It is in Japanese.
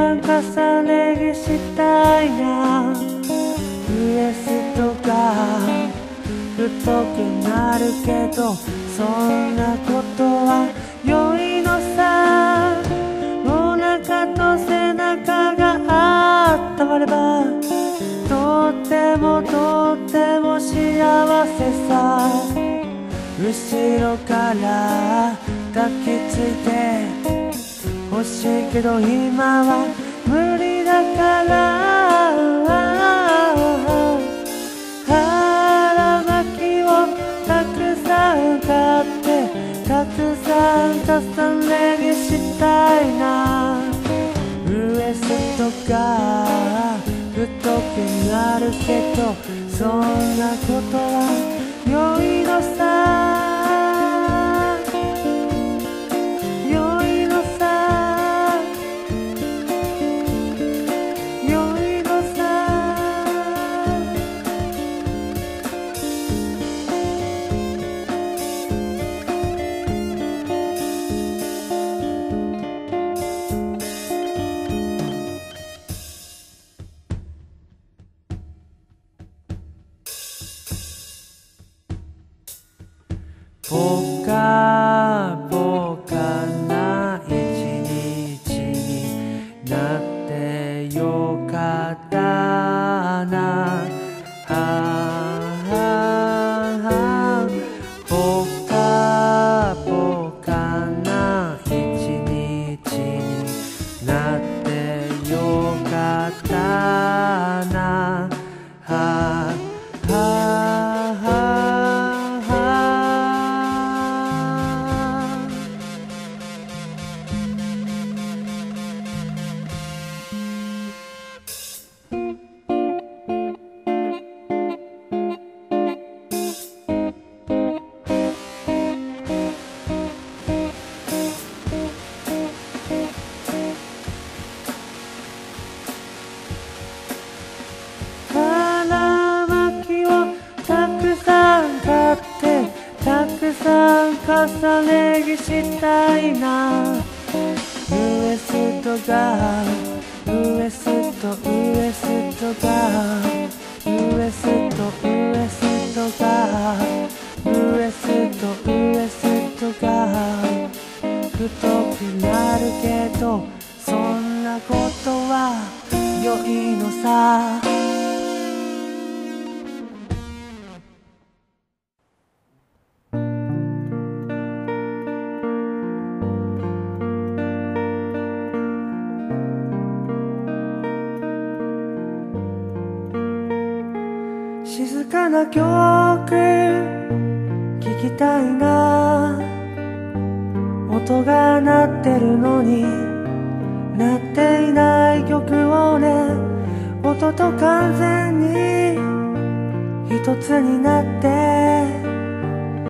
ん重ね着したいな。ウエストが太くなるけどそんなことは良いのさ。お腹と背中があったまればとってもとっても幸せさ。後ろから抱きついて欲しいけど今は無理だから。腹巻きをたくさん買ってたくさん重ね着したいな。ウエストが太くなるけどそんなことは良いのさ。良いのさ。良いのさ。ぽかぽかな一日になってよかったな。ぽかぽかな一日になってよかったな。腹巻きをたくさん買ってたくさん重ね着したいな。ウエストがウエストウエストがウエストウエストがウエストウエストが太くなるけどそんなことは良いのさ。静かな曲聴きたいな。音が鳴ってるのに鳴っていない曲をね。音と完全に一つになって